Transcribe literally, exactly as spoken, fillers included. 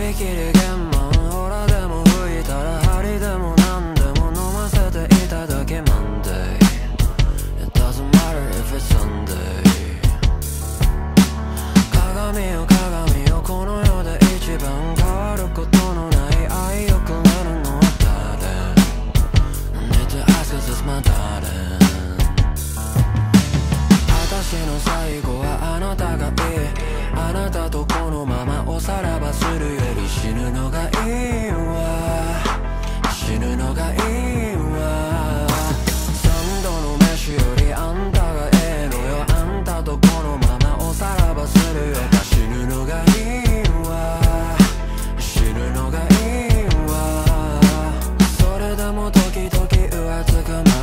りきり玄満ほらでも吹いたら針でも何でも飲ませていただけ Monday It doesn't matter if it's Sunday 鏡よ鏡よこの世で一番変わることのない愛よくなるのは誰 I need to ask cause it's my darling 私の最後はあなたがいいあなたとこのままおさらばするより死ぬのがいいわ死ぬのがいいわ三度の飯よりあんたがええのよあんたとこのままおさらばするよ死ぬのがいいわ死ぬのがいいわそれでも時々浮つく